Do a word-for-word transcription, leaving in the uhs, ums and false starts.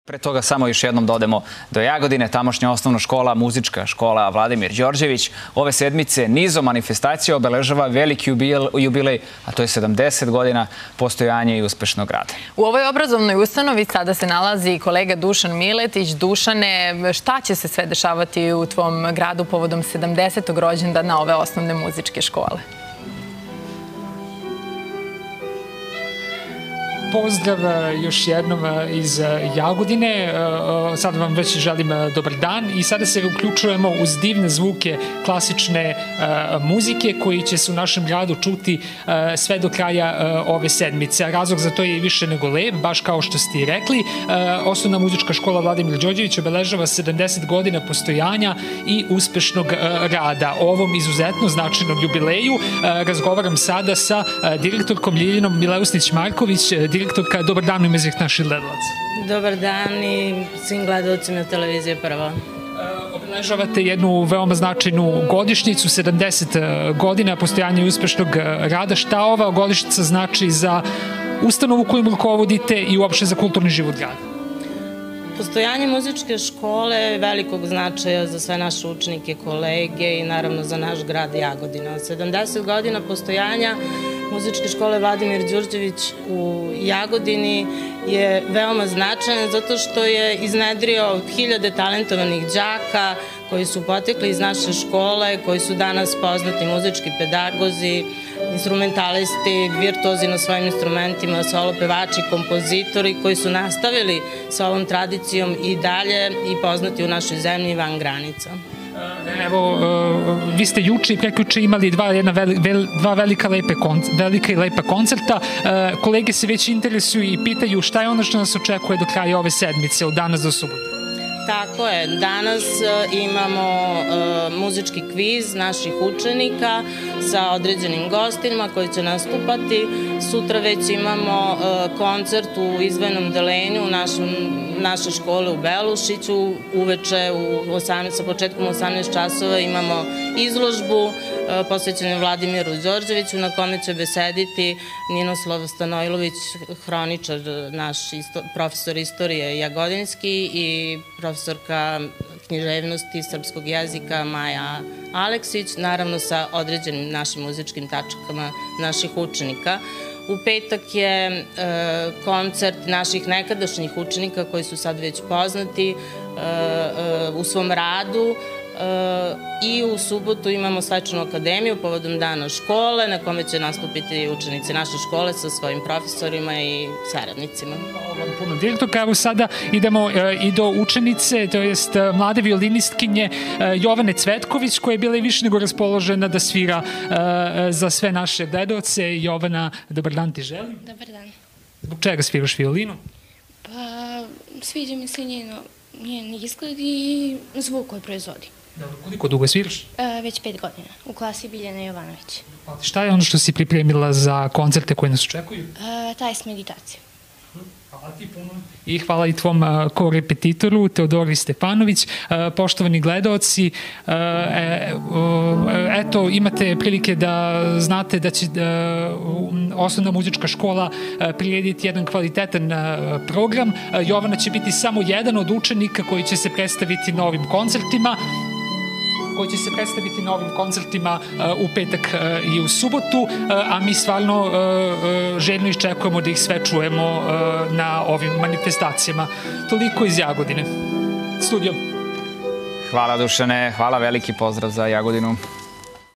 Pre toga samo još jednom da odemo do Jagodine, tamošnja osnovna škola, muzička škola Vladimir Đorđević. Ove sedmice nizom manifestacija obeležava veliki jubilej, a to je sedamdeset godina postojanja i uspešnog rada. U ovoj obrazovnoj ustanovi sada se nalazi kolega Dušan Miletić. Dušane, šta će se sve dešavati u tvom gradu povodom sedamdesetog rođendana ove osnovne muzičke škole? Pozdrav još jednom iz Jagodine. Sad vam već želim dobar dan i sada se uključujemo uz divne zvuke klasične muzike koji će se u našem gradu čuti sve do kraja ove sedmice. Razlog za to je više nego lep, baš kao što ste i rekli. Osnovna muzička škola Vladimir Đorđević obeležava sedamdeset godina postojanja i uspešnog rada. O ovom izuzetno značajnom jubileju razgovaram sada sa direktorkom Ljiljanom Mileusnić-Marković. Direktorka, dobar dan u ime svih naših gledalaca. Dobar dan i svim gledalcima televizije Prva. Obeležavate jednu veoma značajnu godišnjicu, sedamdeset godina postojanja i uspešnog rada. Šta ova godišnjica znači za ustanovu kojim rukovodite i uopšte za kulturni život grada? Postojanje muzičke škole je velikog značaja za sve naše učenike, kolege i naravno za naš grad Jagodina. sedamdeset godina postojanja muzičke škole Vladimir Đorđević u Jagodini je veoma značajan zato što je iznedrio hiljade talentovanih đaka koji su potekli iz naše škole, koji su danas poznati muzički pedagozi, instrumentalisti, virtuozi na svojim instrumentima, solo pevači, kompozitori koji su nastavili sa ovom tradicijom i dalje i poznati u našoj zemlji van granica. Evo, vi ste juče i prekjuče imali dva, jedna dva velika, lepe, velika i lepa koncerta. Kolege se već interesuju i pitaju šta je ono što nas očekuje do kraja ove sedmice, od danas do subote. Tako je. Danas imamo muzički kviz naših učenika sa određenim gostima koji će nastupati. Sutra već imamo koncert u izdvojenom delenju naše škole u Belušiću. Uveče sa početkom u osamnaest časova imamo izložbu posvećenu Vladimiru Đorđeviću na kome će besediti Ninoslav Stanojlović, hroničar, naš profesor istorije jagodinski i profesorka književnosti srpskog jezika Maja Aleksić, naravno sa određenim našim muzičkim tačkama naših učenika. U petak je koncert naših nekadašnjih učenika koji su sad već poznati u svom radu. I u subotu imamo svečanu akademiju povodom dana škole na kome će nastupiti učenici naše škole sa svojim profesorima i saradnicima. Hvala vam puno, direktorka. Evo sada idemo i do učenice, to jest mlade violinistkinje Jovane Cvetković, koja je bila i više nego raspoložena da svira za sve naše gledaoce. Jovana, dobar dan ti želim. Dobar dan. Zbog čega sviraš violinu? Pa, sviđa mi se njen izgled i zvuk koji proizvodi. Koliko dugo sviraš? Već pet godina, u klasi Biljana Jovanović. Šta je ono što si pripremila za koncerte koje nas očekuju? Tajs meditacija. Hvala ti puno. I hvala i tvom korepetitoru, Teodori Stepanović. Poštovani gledaoci, eto, imate prilike da znate da će osnovna muzička škola prirediti jedan kvalitetan program. Jovana će biti samo jedan od učenika koji će se predstaviti na ovim koncertima. koji će se predstaviti na ovim koncertima u petak i u subotu, a mi stvarno željno iščekujemo da ih sve čujemo na ovim manifestacijama. Toliko iz Jagodine. Studio. Hvala Dušane, hvala, veliki pozdrav za Jagodinu.